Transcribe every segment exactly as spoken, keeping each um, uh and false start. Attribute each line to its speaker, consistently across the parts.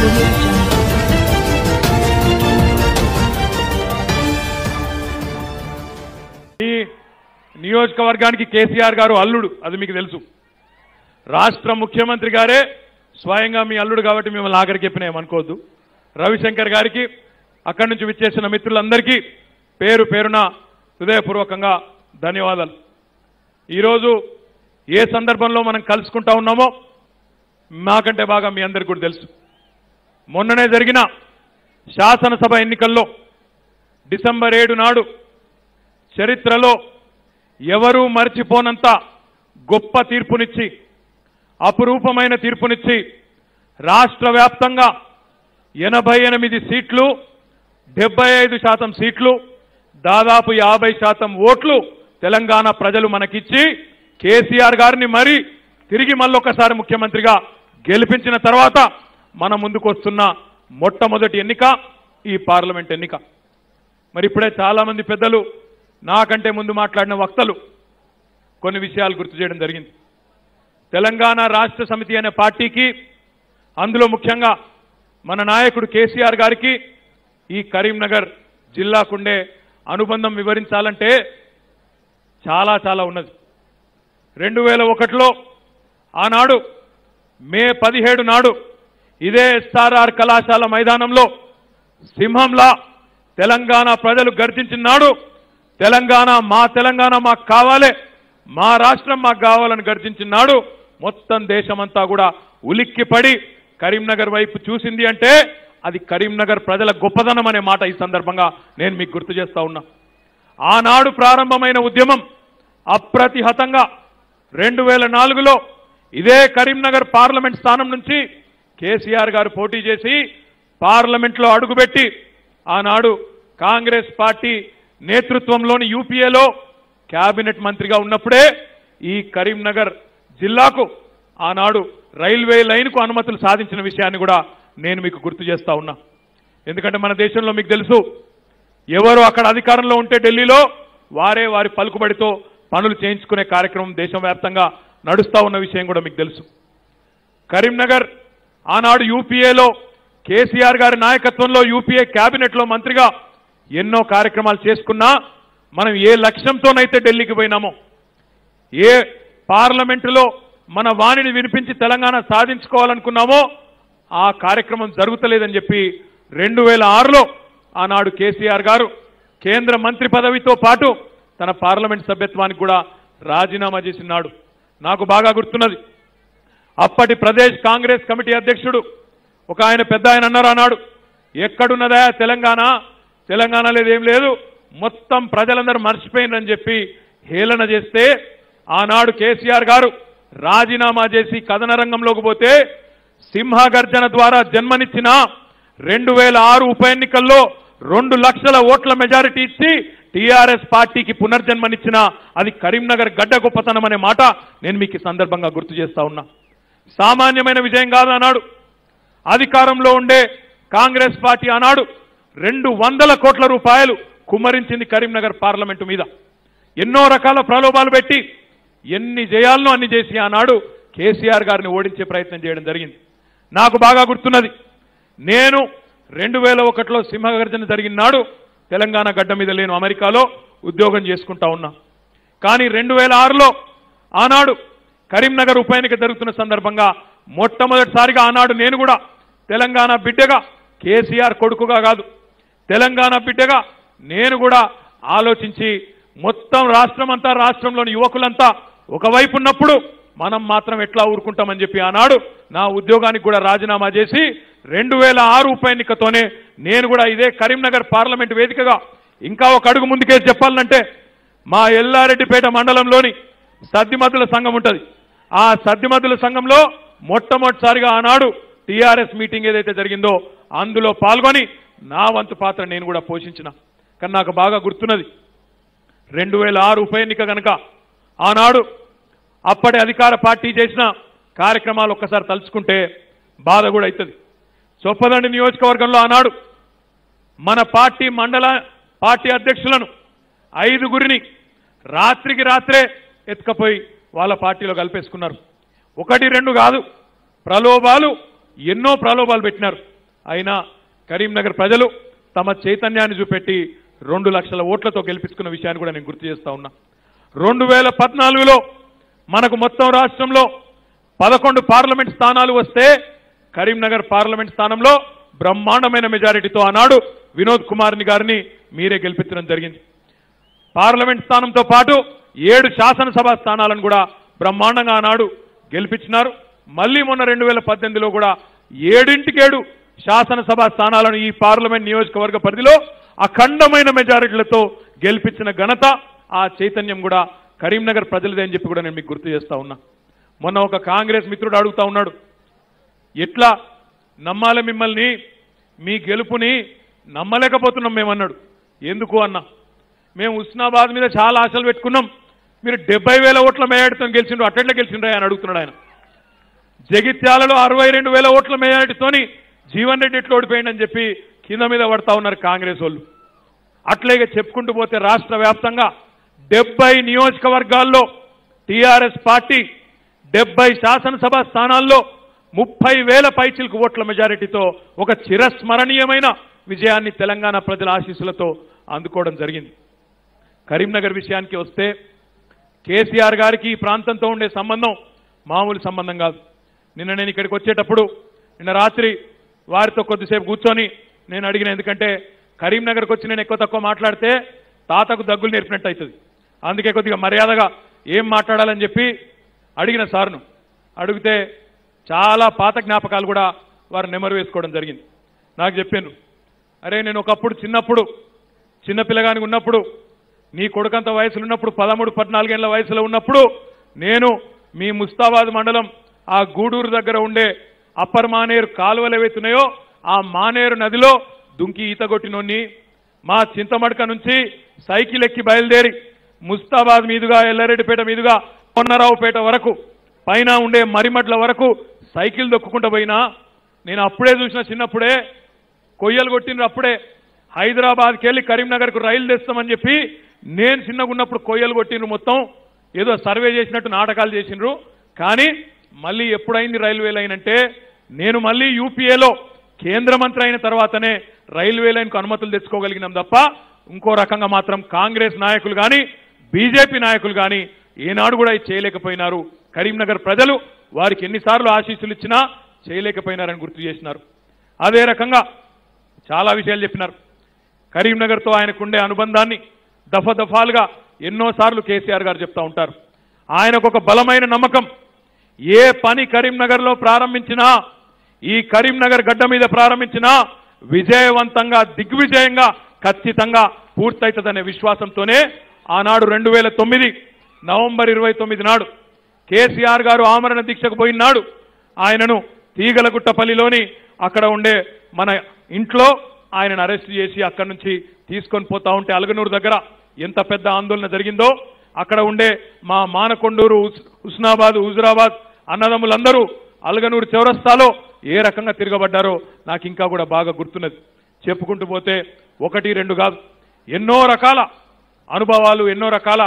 Speaker 1: ఈ నియోజకవర్గానికి కేసీఆర్ గారు అల్లుడు, అది మీకు తెలుసు. రాష్ట్ర ముఖ్యమంత్రి గారే స్వయంగా మీ అల్లుడు కాబట్టి మిమ్మల్ని ఆఖరికి చెప్పినామనుకోవద్దు. రవిశంకర్ గారికి, అక్కడి నుంచి విచ్చేసిన మిత్రులందరికీ పేరు పేరున హృదయపూర్వకంగా ధన్యవాదాలు. ఈరోజు ఏ సందర్భంలో మనం కలుసుకుంటా ఉన్నామో మాకంటే బాగా మీ అందరికీ కూడా తెలుసు. మొన్ననే జరిగిన శాసనసభ ఎన్నికల్లో డిసెంబర్ ఏడు నాడు చరిత్రలో ఎవరూ మర్చిపోనంత గొప్ప తీర్పునిచ్చి, అపురూపమైన తీర్పునిచ్చి రాష్ట్ర వ్యాప్తంగా ఎనభై ఎనిమిది సీట్లు, డెబ్బై ఐదు శాతం సీట్లు, దాదాపు యాభై శాతం ఓట్లు తెలంగాణ ప్రజలు మనకిచ్చి కేసీఆర్ గారిని మరీ తిరిగి మళ్ళొకసారి ముఖ్యమంత్రిగా గెలిపించిన తర్వాత మన ముందుకు వస్తున్న మొట్టమొదటి ఎన్నిక ఈ పార్లమెంట్ ఎన్నిక. మరి ఇప్పుడే చాలా మంది పెద్దలు నాకంటే ముందు మాట్లాడిన వక్తలు కొన్ని విషయాలు గుర్తు చేయడం జరిగింది. తెలంగాణ రాష్ట్ర సమితి అనే పార్టీకి, అందులో ముఖ్యంగా మన నాయకుడు కేసీఆర్ గారికి ఈ కరీంనగర్ జిల్లాకుండే అనుబంధం వివరించాలంటే చాలా చాలా ఉన్నది. రెండు వేల ఒకటిలో ఆనాడు మే పదిహేడు నాడు ఇదే ఎస్ఆర్ఆర్ కళాశాల మైదానంలో సింహంలా తెలంగాణ ప్రజలు గర్జించిన నాడు, తెలంగాణ మా తెలంగాణ మాకు కావాలి, మా రాష్ట్రం మాకు కావాలని గర్జించిన నాడు మొత్తం దేశమంతా కూడా ఉలిక్కిపడి కరీంనగర్ వైపు చూసింది అంటే అది కరీంనగర్ ప్రజల గొప్పదనం అనే మాట ఈ సందర్భంగా నేను మీకు గుర్తు చేస్తా ఉన్నా. ఆనాడు ప్రారంభమైన ఉద్యమం అప్రతిహతంగా రెండు వేల నాలుగులో ఇదే కరీంనగర్ పార్లమెంట్ స్థానం నుంచి కేసీఆర్ గారు పోటీ చేసి పార్లమెంట్లో అడుగుపెట్టి ఆనాడు కాంగ్రెస్ పార్టీ నేతృత్వంలోని యూపీఏలో కేబినెట్ మంత్రిగా ఉన్నప్పుడే ఈ కరీంనగర్ జిల్లాకు ఆనాడు రైల్వే లైన్కు అనుమతులు సాధించిన విషయాన్ని కూడా నేను మీకు గుర్తు చేస్తా ఉన్నా. ఎందుకంటే మన దేశంలో మీకు తెలుసు, ఎవరు అక్కడ అధికారంలో ఉంటే ఢిల్లీలో వారే వారి పలుకుబడితో పనులు చేయించుకునే కార్యక్రమం దేశవ్యాప్తంగా నడుస్తూ ఉన్న విషయం కూడా మీకు తెలుసు. కరీంనగర్ ఆనాడు యూపీఏలో కేసీఆర్ గారి నాయకత్వంలో యూపీఏ కేబినెట్లో మంత్రిగా ఎన్నో కార్యక్రమాలు చేసుకున్నా మనం ఏ లక్ష్యంతోనైతే ఢిల్లీకి పోయినామో, ఏ పార్లమెంటులో మన వాణిని వినిపించి తెలంగాణ సాధించుకోవాలనుకున్నామో ఆ కార్యక్రమం జరుగుతలేదని చెప్పి రెండు వేల ఆరులో ఆనాడు కేసీఆర్ గారు కేంద్ర మంత్రి పదవితో పాటు తన పార్లమెంట్ సభ్యత్వానికి కూడా రాజీనామా చేసినాడు. నాకు బాగా గుర్తున్నది, అప్పటి ప్రదేశ్ కాంగ్రెస్ కమిటీ అధ్యక్షుడు ఒక ఆయన పెద్ద ఆయన అన్నారు ఆనాడు, ఎక్కడున్నదా తెలంగాణ, తెలంగాణ లేదేం లేదు, మొత్తం ప్రజలందరూ మర్చిపోయిందని చెప్పి హేళన చేస్తే ఆనాడు కేసీఆర్ గారు రాజీనామా చేసి కథన రంగంలోకి పోతే సింహగర్జన ద్వారా జన్మనిచ్చిన రెండు వేల ఆరు ఉప ఎన్నికల్లో రెండు లక్షల ఓట్ల మెజారిటీ ఇచ్చి టీఆర్ఎస్ పార్టీకి పునర్జన్మనిచ్చిన అది కరీంనగర్ గడ్డ గొప్పతనం అనే మాట నేను మీకు ఈ సందర్భంగా గుర్తు చేస్తా ఉన్నా. సామాన్యమైన విజయం కాదు. ఆనాడు అధికారంలో ఉండే కాంగ్రెస్ పార్టీ ఆనాడు రెండు వందల కోట్ల రూపాయలు కుమ్మరించింది కరీంనగర్ పార్లమెంటు మీద. ఎన్నో రకాల ప్రలోభాలు పెట్టి ఎన్ని జయాలను అన్ని చేసి ఆనాడు కేసీఆర్ గారిని ఓడించే ప్రయత్నం చేయడం జరిగింది. నాకు బాగా గుర్తున్నది, నేను రెండు వేల ఒకటిలో సింహగర్జన జరిగిన నాడు తెలంగాణ గడ్డ మీద లేను, అమెరికాలో ఉద్యోగం చేసుకుంటా ఉన్నా. కానీ రెండు వేల ఆరులో ఆనాడు కరీంనగర్ ఉప ఎన్నిక జరుగుతున్న సందర్భంగా మొట్టమొదటిసారిగా ఆనాడు నేను కూడా తెలంగాణ బిడ్డగా, కేసీఆర్ కొడుకుగా కాదు, తెలంగాణ బిడ్డగా నేను కూడా ఆలోచించి మొత్తం రాష్ట్రం అంతా, రాష్ట్రంలోని యువకులంతా ఒకవైపు ఉన్నప్పుడు మనం మాత్రం ఎట్లా ఊరుకుంటామని చెప్పి ఆనాడు నా ఉద్యోగానికి కూడా రాజీనామా చేసి రెండు వేల ఆరు ఉప ఎన్నికతోనే నేను కూడా ఇదే కరీంనగర్ పార్లమెంట్ వేదికగా ఇంకా ఒక అడుగు ముందుకేసి చెప్పాలంటే మా ఎల్లారెడ్డిపేట మండలంలోని సద్దిమద్దుల సంఘం ఉంటుంది. ఆ సద్దిమద్దుల సంఘంలో మొట్టమొదటిసారిగా ఆనాడు టీఆర్ఎస్ మీటింగ్ ఏదైతే జరిగిందో అందులో పాల్గొని నా వంతు పాత్ర నేను కూడా పోషించిన. కానీ నాకు బాగా గుర్తున్నది, రెండు వేల ఆరు ఉప ఎన్నిక కనుక ఆనాడు అప్పటి అధికార పార్టీ చేసిన కార్యక్రమాలు ఒక్కసారి తలుచుకుంటే బాధ కూడా అవుతుంది. చొప్పదండి నియోజకవర్గంలో ఆనాడు మన పార్టీ మండల పార్టీ అధ్యక్షులను ఐదుగురిని రాత్రికి రాత్రే ఎత్తుకపోయి వాళ్ళ పార్టీలో కలిపేసుకున్నారు. ఒకటి రెండు కాదు, ప్రలోభాలు ఎన్నో ప్రలోభాలు పెట్టినారు. అయినా కరీంనగర్ ప్రజలు తమ చైతన్యాన్ని చూపెట్టి రెండు లక్షల ఓట్లతో గెలిపించుకున్న విషయాన్ని కూడా నేను గుర్తు చేస్తా ఉన్నా. రెండు వేల పద్నాలుగులో మనకు మొత్తం రాష్ట్రంలో పదకొండు పార్లమెంట్ స్థానాలు వస్తే కరీంనగర్ పార్లమెంట్ స్థానంలో బ్రహ్మాండమైన మెజారిటీతో ఆనాడు వినోద్ కుమార్ని గారిని మీరే గెలిపించడం జరిగింది. పార్లమెంట్ స్థానంతో పాటు ఏడు శాసనసభ స్థానాలను కూడా బ్రహ్మాండంగా ఆనాడు గెలిపించినారు. మళ్లీ మొన్న రెండు వేల పద్దెనిమిదిలో కూడా ఏడింటికేడు శాసనసభ స్థానాలను ఈ పార్లమెంట్ నియోజకవర్గ పరిధిలో అఖండమైన మెజారిటీలతో గెలిపించిన ఘనత ఆ చైతన్యం కూడా కరీంనగర్ ప్రజలదే అని చెప్పి కూడా నేను మీకు గుర్తు చేస్తా ఉన్నా. మొన్న ఒక కాంగ్రెస్ మిత్రుడు అడుగుతా ఉన్నాడు, ఎట్లా నమ్మాలి మిమ్మల్ని, మీ గెలుపుని నమ్మలేకపోతున్నాం మేమన్నాడు. ఎందుకు అన్నా, మేము హుస్నాబాద్ మీద చాలా ఆశలు పెట్టుకున్నాం, మీరు డెబ్బై వేల ఓట్ల మేయాడితో గెలిచిండ్రు, అట్లెట్లా గెలిచిండ్రా అని అడుగుతున్నాడు ఆయన. జగిత్యాలలో అరవై రెండు వేల ఓట్ల మేయాడితోని జీవన్ రెడ్డి ఎట్లా ఓడిపోయిందని చెప్పి కింద మీద పడతా ఉన్నారు కాంగ్రెస్ వాళ్ళు. అట్లాగే చెప్పుకుంటూ పోతే రాష్ట్ర వ్యాప్తంగా డెబ్బై నియోజకవర్గాల్లో టీఆర్ఎస్ పార్టీ డెబ్బై శాసనసభ స్థానాల్లో ముప్పై వేల పైచిలకు ఓట్ల మెజారిటీతో ఒక చిరస్మరణీయమైన విజయాన్ని తెలంగాణ ప్రజల ఆశీస్సులతో అందుకోవడం జరిగింది. కరీంనగర్ విషయానికి వస్తే కేసీఆర్ గారికి ఈ ప్రాంతంతో ఉండే సంబంధం మామూలు సంబంధం కాదు. నిన్న నేను ఇక్కడికి వచ్చేటప్పుడు నిన్న రాత్రి వారితో కొద్దిసేపు కూర్చొని నేను అడిగిన, ఎందుకంటే కరీంనగర్కి వచ్చి నేను ఎక్కువ తక్కువ మాట్లాడితే తాతకు దగ్గులు నేర్పినట్టు అవుతుంది, అందుకే కొద్దిగా మర్యాదగా ఏం మాట్లాడాలని చెప్పి అడిగిన సార్ను. అడిగితే చాలా పాత జ్ఞాపకాలు కూడా వారు నెమరు వేసుకోవడం జరిగింది. నాకు చెప్పాను, అరే నేను ఒకప్పుడు చిన్నప్పుడు చిన్నపిల్లగానికి ఉన్నప్పుడు, నీ కొడుకంత వయసులో ఉన్నప్పుడు, పదమూడు పద్నాలుగేళ్ల వయసులో ఉన్నప్పుడు నేను మీ ముస్తాబాద్ మండలం ఆ గూడూరు దగ్గర ఉండే అప్పర్ మానేరు కాలువలు ఏవైతున్నాయో ఆ మానేరు నదిలో దుంకి ఈత కొట్టినోన్ని, మా చింతమడక నుంచి సైకిల్ ఎక్కి బయలుదేరి ముస్తాబాద్ మీదుగా ఎల్లారెడ్డిపేట మీదుగా కొన్నరావుపేట వరకు పైన ఉండే మరిమడ్ల వరకు సైకిల్ దొక్కుకుంటూ పోయినా నేను అప్పుడే చూసిన, చిన్నప్పుడే కొయ్యలు కొట్టినరు. అప్పుడే హైదరాబాద్కి వెళ్ళి కరీంనగర్కు రైలు తెస్తామని చెప్పి నేను చిన్నగా ఉన్నప్పుడు కొయ్యలు కొట్టినరు. మొత్తం ఏదో సర్వే చేసినట్టు నాటకాలు చేసినరు. కానీ మళ్ళీ ఎప్పుడైంది రైల్వే లైన్ అంటే, నేను మళ్ళీ యూపీఏలో కేంద్ర మంత్రి అయిన తర్వాతనే రైల్వే లైన్కు అనుమతులు తెచ్చుకోగలిగినాం తప్ప ఇంకో రకంగా మాత్రం కాంగ్రెస్ నాయకులు కానీ బీజేపీ నాయకులు కానీ ఏనాడు కూడా ఇది చేయలేకపోయినారు. కరీంనగర్ ప్రజలు వారికి ఎన్నిసార్లు ఆశీస్సులు ఇచ్చినా చేయలేకపోయినారని గుర్తు చేసినారు. అదే రకంగా చాలా విషయాలు చెప్పినారు. కరీంనగర్తో ఆయనకుండే అనుబంధాన్ని దఫ దఫాలుగా ఎన్నోసార్లు కేసీఆర్ గారు చెప్తా ఉంటారు. ఆయనకు ఒక బలమైన నమ్మకం, ఏ పని కరీంనగర్లో ప్రారంభించినా, ఈ కరీంనగర్ గడ్డ మీద ప్రారంభించినా విజయవంతంగా దిగ్విజయంగా ఖచ్చితంగా పూర్తవుతుందనే విశ్వాసంతోనే ఆనాడు రెండు వేల తొమ్మిది నవంబర్ ఇరవై తొమ్మిది నాడు కేసీఆర్ గారు ఆమరణ దీక్షకు పోయినాడు. ఆయనను తీగలగుట్టపల్లిలోని అక్కడ ఉండే మన ఇంట్లో ఆయనను అరెస్ట్ చేసి అక్కడి నుంచి తీసుకొని పోతా ఉంటే అలగనూరు దగ్గర ఎంత పెద్ద ఆందోళన జరిగిందో, అక్కడ ఉండే మా మానకొండూరు, హుస్నాబాద్, హుజురాబాద్ అన్నదమ్ములందరూ అలగనూరు చౌరస్తాలో ఏ రకంగా తిరగబడ్డారో నాకు ఇంకా కూడా బాగా గుర్తున్నది. చెప్పుకుంటూ పోతే ఒకటి రెండు కాదు, ఎన్నో రకాల అనుభవాలు, ఎన్నో రకాల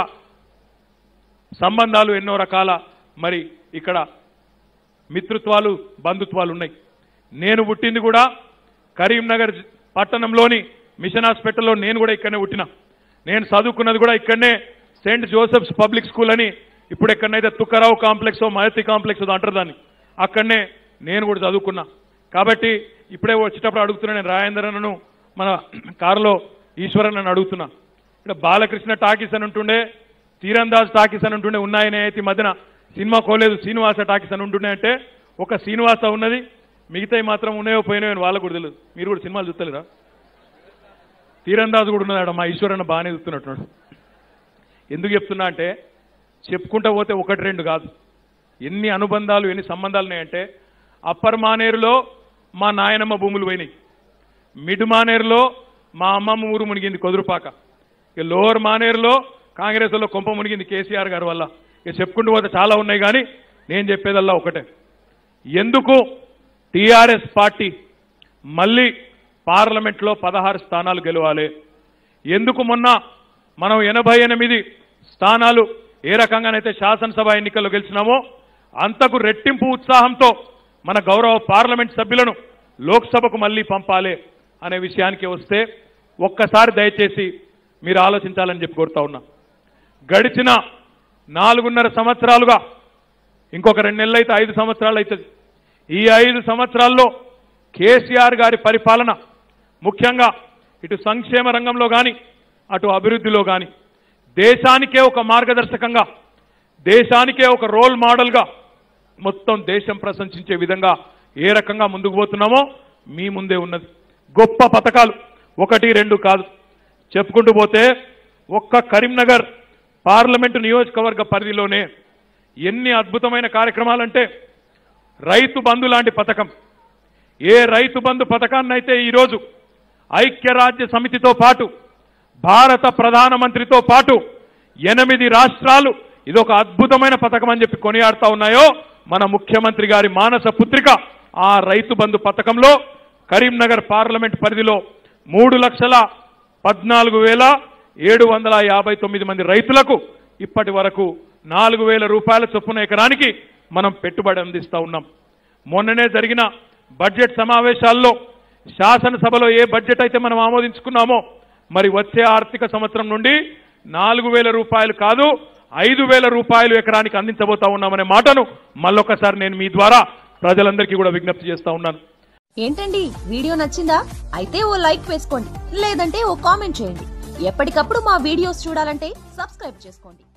Speaker 1: సంబంధాలు, ఎన్నో రకాల మరి ఇక్కడ మిత్రుత్వాలు, బంధుత్వాలు ఉన్నాయి. నేను పుట్టింది కూడా కరీంనగర్ పట్టణంలోని మిషన్ హాస్పిటల్లో, నేను కూడా ఇక్కడనే పుట్టినా. నేను చదువుకున్నది కూడా ఇక్కడనే సెయింట్ జోసెఫ్స్ పబ్లిక్ స్కూల్ అని, ఇప్పుడు ఎక్కడనైతే తుక్కరావు కాంప్లెక్స్, మహతి కాంప్లెక్స్ అంటారు దాన్ని, అక్కడనే నేను కూడా చదువుకున్నా. కాబట్టి ఇప్పుడే వచ్చేటప్పుడు అడుగుతున్నా, నేను రాజేంద్రను మన కారులో ఈశ్వరన్ అని అడుగుతున్నా, ఇక్కడ బాలకృష్ణ టాకీస్ అని ఉంటుండే, తీరందాజ్ టాకీస్ అని ఉంటుండే, ఉన్నాయనే అయితే మధ్యన సినిమా కోలేదు, శ్రీనివాస టాకీస్ అని ఉంటుండే అంటే ఒక శ్రీనివాస ఉన్నది, మిగతాయి మాత్రం ఉన్నాయో పోయినాయో అని వాళ్ళకు కూడా తెలియదు. మీరు కూడా సినిమాలు చూస్తలేరా? తీరందాజ్ కూడా ఉన్నదాడ, మా ఈశ్వరన్న బాగానే చూస్తున్నట్టున్నాడు. ఎందుకు చెప్తున్నా అంటే, చెప్పుకుంటా పోతే ఒకటి రెండు కాదు, ఎన్ని అనుబంధాలు, ఎన్ని సంబంధాలు ఉన్నాయంటే, అప్పర్ మానేరులో మా నాయనమ్మ భూములు పోయినాయి, మిడ్ మానేరులో మా అమ్మమ్మ ఊరు మునిగింది కొదురుపాక, ఇక లోవర్ మానేరులో కాంగ్రెస్ లో కొంప మునిగింది కేసీఆర్ గారి వల్ల. ఇక చెప్పుకుంటూ పోతే చాలా ఉన్నాయి. కానీ నేను చెప్పేదల్లా ఒకటే, ఎందుకు టీఆర్ఎస్ పార్టీ మళ్ళీ పార్లమెంట్లో పదహారు స్థానాలు గెలవాలి, ఎందుకు మొన్న మనం ఎనభై ఎనిమిది స్థానాలు ఏ రకంగానైతే శాసనసభ ఎన్నికల్లో గెలిచినామో అంతకు రెట్టింపు ఉత్సాహంతో మన గౌరవ పార్లమెంట్ సభ్యులను లోక్సభకు మళ్ళీ పంపాలి అనే విషయానికి వస్తే ఒక్కసారి దయచేసి మీరు ఆలోచించాలని చెప్పి కోరుతా ఉన్నా. గడిచిన నాలుగున్నర సంవత్సరాలుగా ఇంకొక రెండు నెలలు అయితే ఐదు సంవత్సరాలు అవుతుంది. ఈ ఐదు సంవత్సరాల్లో కేసీఆర్ గారి పరిపాలన ముఖ్యంగా ఇటు సంక్షేమ రంగంలో కానీ అటు అభివృద్ధిలో కానీ దేశానికే ఒక మార్గదర్శకంగా, దేశానికే ఒక రోల్ మోడల్గా మొత్తం దేశం ప్రశంసించే విధంగా ఏ రకంగా ముందుకు పోతున్నామో మీ ముందే ఉన్నది. గొప్ప పథకాలు ఒకటి రెండు కాదు, చెప్పుకుంటూ పోతే ఒక్క కరీంనగర్ పార్లమెంటు నియోజకవర్గ పరిధిలోనే ఎన్ని అద్భుతమైన కార్యక్రమాలంటే రైతు బంధు లాంటి పథకం. ఏ రైతు బంధు పథకాన్నైతే ఈరోజు ఐక్యరాజ్య సమితితో పాటు భారత ప్రధానమంత్రితో పాటు ఎనిమిది రాష్ట్రాలు ఇదొక అద్భుతమైన పథకం అని చెప్పి కొనియాడుతా ఉన్నాయో మన ముఖ్యమంత్రి గారి మానస పుత్రిక ఆ రైతు బంధు పథకంలో కరీంనగర్ పార్లమెంట్ పరిధిలో మూడు లక్షల పద్నాలుగు వేల ఏడు వందల యాభై తొమ్మిది మంది రైతులకు ఇప్పటి వరకు నాలుగు వేల రూపాయల చొప్పున ఎకరానికి మనం పెట్టుబడి అందిస్తా ఉన్నాం. మొన్ననే జరిగిన బడ్జెట్ సమావేశాల్లో శాసనసభలో ఏ బడ్జెట్ అయితే మనం ఆమోదించుకున్నామో మరి వచ్చే ఆర్థిక సంవత్సరం నుండి నాలుగు వేల రూపాయలు కాదు ఐదు వేల రూపాయలు ఎకరానికి అందించబోతా ఉన్నామనే మాటను మళ్ళొకసారి నేను మీ ద్వారా ప్రజలందరికీ కూడా విజ్ఞప్తి చేస్తా ఉన్నాను.
Speaker 2: ఏంటండి వీడియో నచ్చిందా? అయితే ఓ లైక్ వేసుకోండి, లేదంటే ఓ కామెంట్ చేయండి. ఎప్పటికప్పుడు మా వీడియోస్ చూడాలంటే సబ్స్క్రైబ్ చేసుకోండి.